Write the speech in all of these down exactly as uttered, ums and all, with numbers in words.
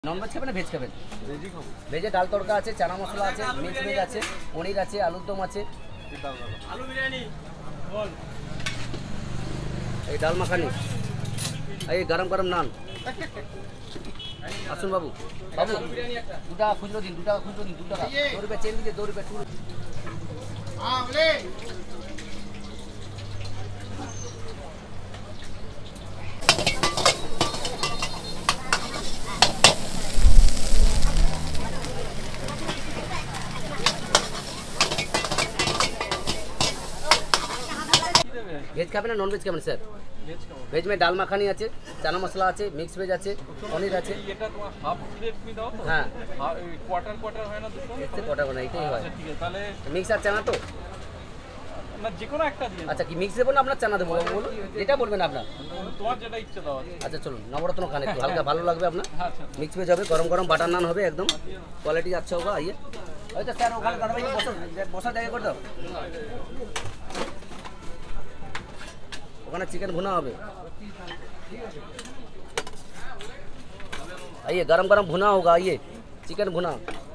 নন veg খাবেন না veg খাবেন? ভেজই খাবো। ভেজে ডাল তড়কা আছে, চানা মশলা আছে, মিক্স ভেজ আছে, পনির আছে, আলুর দম আছে, আলু বিরিয়ানি, বল এই ডাল মাখানি, এই গরম গরম নান। আসুন বাবু, বাবু দু টাকা খুচরো দিন, দু টাকা খুচরো দিন, দু টাকা দু রুপিয়া চেন দিতে, দু রুপিয়া টু। ভেজ খাবেন না নন ভেজ খাবেন স্যার? ভেজ में ডাল মাখানি আছে, চানা মশলা আছে, মিক্স ভেজ আছে, পনির আছে। এটা তোমার হাফ প্লেট মি দাও তো? হ্যাঁ কোয়ার্টার কোয়ার্টার হয় না দুটো? এতে কোয়ার্টার না, এটাই হয়। আচ্ছা ঠিক আছে, তাহলে মিক্স আর চানা তো না, যে কোনো একটা দিন। আচ্ছা কি মিক্স দেব না আপনার চানা দেবো? বলুন যেটা বলবেন আপনার, তোমার যেটা ইচ্ছা দাও। আচ্ছা চলুন নবরত্ন খান, একটু হালকা ভালো লাগবে আপনার। মিক্স ভেজ হবে, গরম গরম বাটার নান হবে, একদম কোয়ালিটি আচ্ছা होगा। आइए আচ্ছা স্যার ওখানে দাদা ভাই বসো, বসার জায়গা করে দাও। ওখানে চিকেন ভুনা হবে। आइए गरम गरम भुना होगा। आइए चिकन भुना,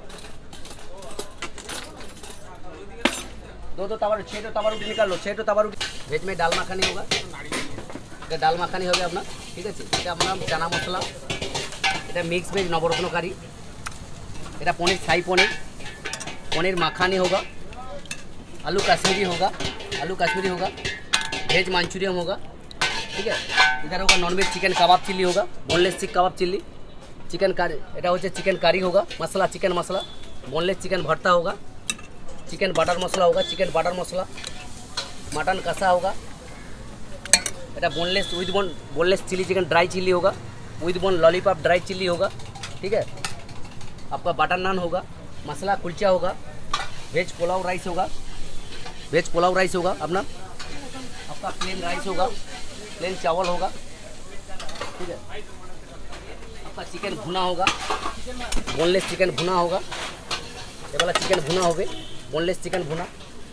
दो दो तवा, छः दो तवा रोटी निकाल लो, छः दो तवा रोटी। ভেজ में ডাল মাখানি होगा, এটা ডাল মাখানি হবে আপনার, ঠিক আছে। এটা আপনার চানা মশলা, এটা মিক্স ভেজ নবরত্ন কারি, এটা पनीर शाही पनीर, पनीर मखानी होगा, आलू कश्मीरी होगा, आलू कश्मीरी होगा, वेज मंचूरियन होगा, ठीक है। इधर होगा नॉनवेज चिकन कबाब चिल्ली होगा, boneless chick kebab chilli, chicken कारी, এটা হচ্ছে চিকেন কারি होगा, masala chicken masala, boneless chicken bharta होगा, चिकन बटर मसाला होगा, चिकन बटर मसाला, मटन कसा होगा, এটা boneless with bone boneless chilli chicken dry chilli होगा, with bone lollipop dry chilli होगा, ठीक है। आपका बटर नान होगा, मसाला कुलचा होगा, वेज पुलाव राइस होगा, वेज पुलाव राइस होगा अपना, आपका प्लेन राइस होगा, प्लेन चावल होगा, ठीक है। आपका चिकन भुना होगा, बोनलेस चिकन भुना होगा, ये वाला चिकन भुना होवे, बोनलेस चिकन भुना।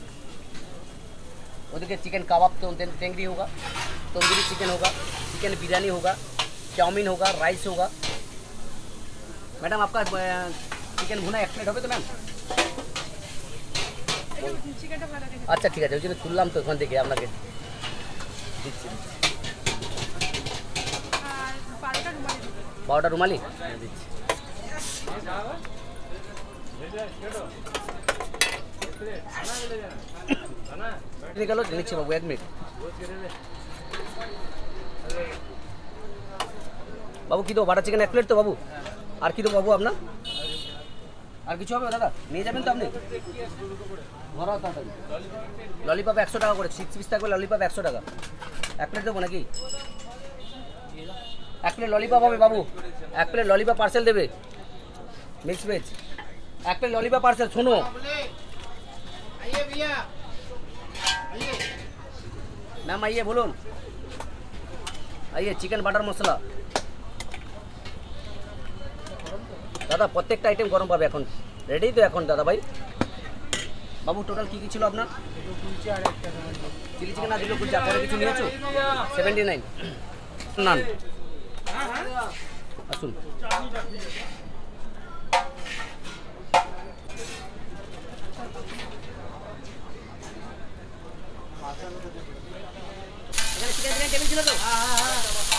उधर के चिकन कबाब तो टेंगरी होगा, तंदूरी चिकन होगा, चिकन बिरयानी होगा, चाउमीन होगा, राइस होगा। मैडम आपका चिकन भुना एक प्लेट होगा तो मैम? अच्छा ठीक है, ওই জন্য তুললাম তো ওখান থেকে আপনাকে দিচ্ছি। বারোটা রুমালি দিচ্ছি। নিকালো নিচ্ছি বাবু, এক মিনিট বাবু। কি দেবো? বাটার চিকেন এক প্লেট তো বাবু? আর কি দেবো বাবু আপনার? আর কিছু হবে দাদা? নিয়ে যাবেন তো আপনি? ভরা তাড়াতাড়ি। ললিপপ একশো টাকা করে, সিক্স পিস থাকবে ললিপপ একশো টাকা। এক প্লেট দেবো নাকি? এক প্লেট ললিপপ হবে বাবু, এক প্লেট ললিপপ পার্সেল দেবে, মিক্স ভেজ এক প্লেট ললিপপ পার্সেল। শোনো मैम आइए, बोलून आइए। चिकन बटर मसला दादा, प्रत्येकটা আইটেম গরম পাবে এখন, রেডি তো এখন দাদা ভাই। বাবু টোটাল কি কি ছিল আপনার? চিলি চিকেন আর দুটো কুলচা, পরে কিছু নিয়েছো? Seventy nine naan. আসুন এখানে চিকেন বিরিয়ানি টেবিল ছিল তো? হ্যাঁ হ্যাঁ হ্যাঁ।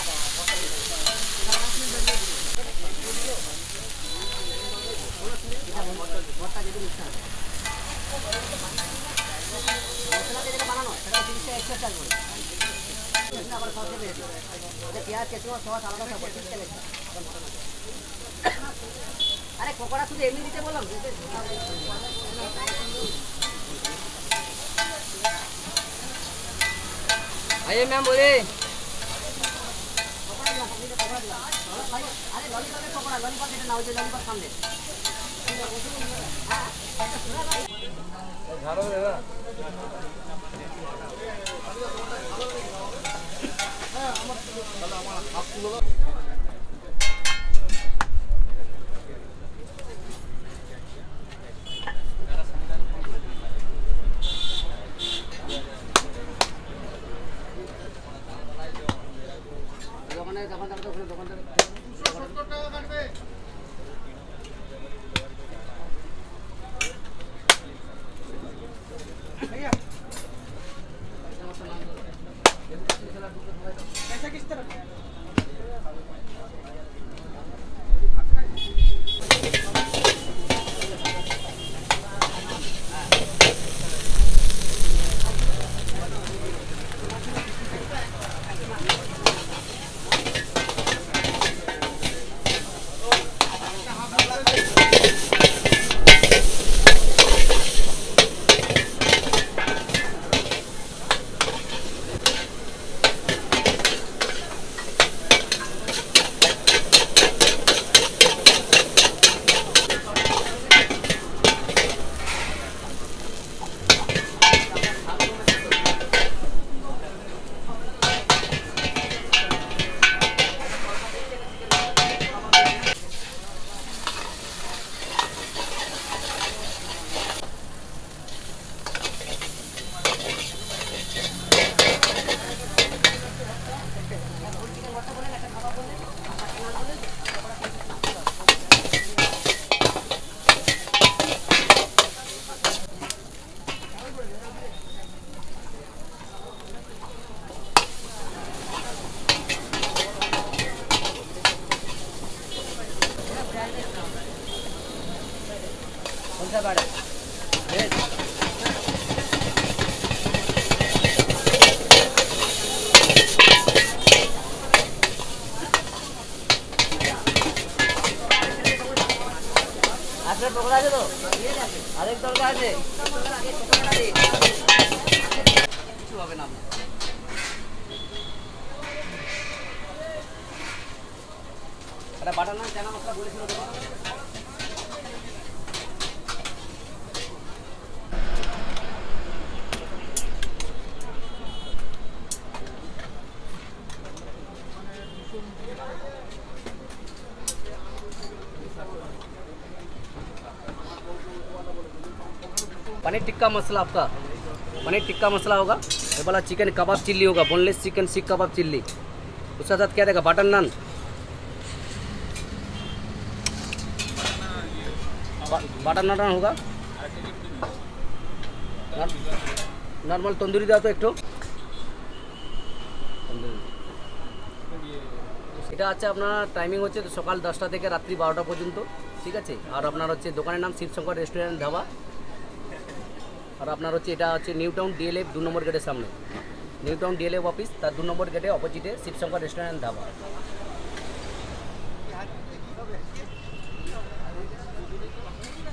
अरे पकोड़ा शुद्ध एमনি দিতে বললাম। आइए मैम बोले। अरे लॉलीपॉप पकोड़ा, लॉलीपॉप এটা নাও, যে ললিপপ সামনে ঝাড়ো দাদা। হ্যাঁ আমার তাহলে আমার হাফ কিলো দোকানে দোকানদার দোকানদার कौन सा गाड़ा वेज আচ্ছা পকোড়া আছে তো আরেক তরকা আছে কিছু হবে না এটা বাটার নান চানা মশলা বলেছিল তো पनीर टिक्का मसाला आपका पनीर टिक्का मसाला होगा ये वाला चिकन कबाब चिल्ली होगा boneless chicken seekh kebab chilli उसके साथ क्या देगा बटर नान बटर नान होगा नॉर्मल तंदूरी दाও তো একটু এটা আছে আপনার টাইমিং হচ্ছে সকাল দশটা থেকে রাত্রি বারোটা পর্যন্ত ঠিক আছে আর আপনার হচ্ছে দোকানের নাম শিবশঙ্কর রেস্টুরেন্ট ধাবা और আপনার হচ্ছে এটা হচ্ছে নিউ টাউন ডিএলএফ দু নম্বর গেটের সামনে নিউ টাউন ডিএলএফ অফিস তার দু নম্বর গেটে অপোজিটে শিবশঙ্কর রেস্টুরেন্ট ধাবা।